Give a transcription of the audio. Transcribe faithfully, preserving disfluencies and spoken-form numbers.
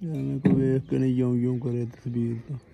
ਐਵੇਂ ਕੋਈ ਵੇਖ ਕੇ ਨਹੀਂ ਜਿਉਂ ਜਿਉਂ ਕਰੇ ਤਸਵੀਰ ਤਾਂ